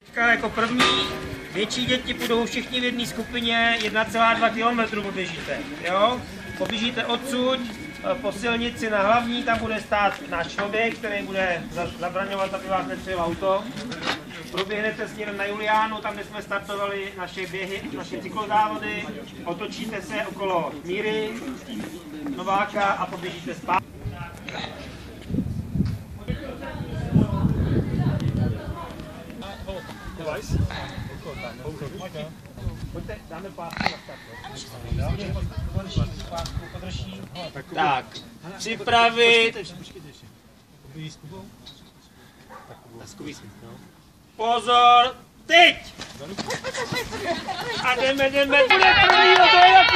Jako první, větší děti půjdou všichni v jedné skupině 1,2 km poběžíte, jo? Poběžíte odsud po silnici na hlavní, tam bude stát náš člověk, který bude zabraňovat, aby vás nepřijel auto. Proběhnete směrem na Juliánu, tam kde jsme startovali naše běhy, naše cyklozávody, otočíte se okolo Míry, Nováka a poběžíte zpátky. Pojďte, dáme pásku na start. Tak, připravit. Pozor, teď! A jdeme, bude první, to je jaký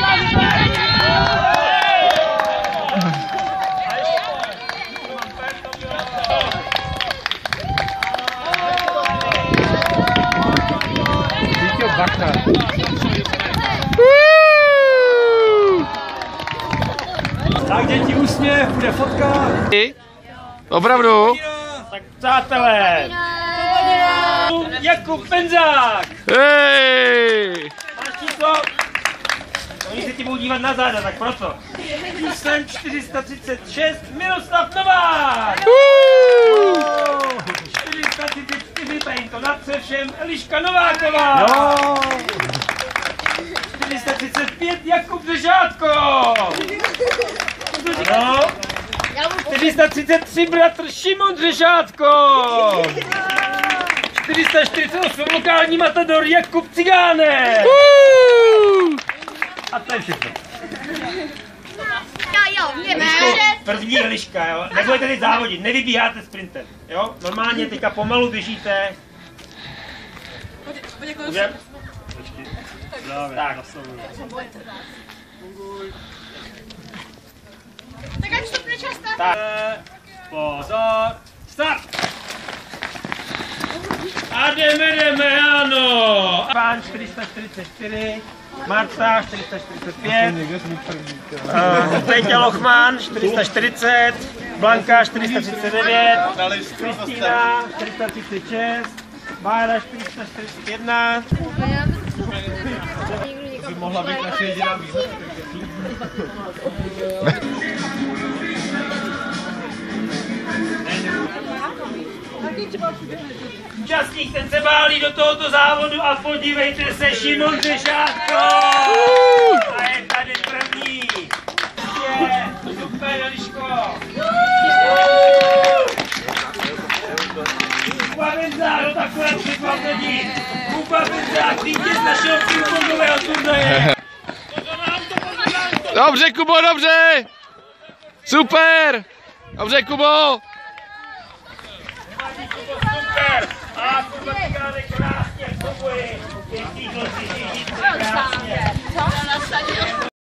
Tak děti úsměv, bude fotka. Opravdu? Tak přátelé, Jakub Penzák. Hej! Máš číslo? Oni se ti budou dívat na záda, tak proto. Číslem 436 Miroslav Novák. 434, tady to natře všem, Eliška Nováková. 435 Jakub Řešátko. Ano. 433 bratr Šimon Řešátko. 448 lokální matador Jakub Cigánek. A to je všechno. První Eliška, jo? Nebudete teď závodit, nevybíháte sprintem, jo? Normálně teďka pomalu běžíte. Tak. Tak ať stopne čas, Tak. Pozor, start! A jdeme, ano! Pán 444, Marta 445, Péťa Lochman 440, Blanka 439, Kristýna 436, Bára 441. By mohla být naše jediná výzva. Účastník, ten se válí do tohoto závodu a podívejte se, Šimon Řešátko! A je tady první! Super, Eliško! Kuba Benzák, no takové překvapení! Kuba Benzák, vítěz z našeho pingpongového turnaje! Dobře, Kubo, dobře! Super! Dobře, Kubo! Super! A Kuba Cigánek krásně v souboji!